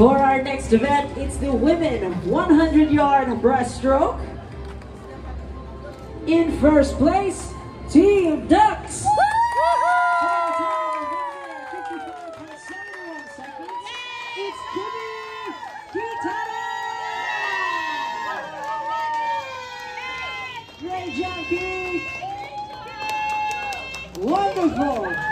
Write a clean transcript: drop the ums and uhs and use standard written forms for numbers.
For our next event, it's the women 100-yard breaststroke. In first place, Team Ducks. It's KIKI. Great job, KIKI. Wonderful.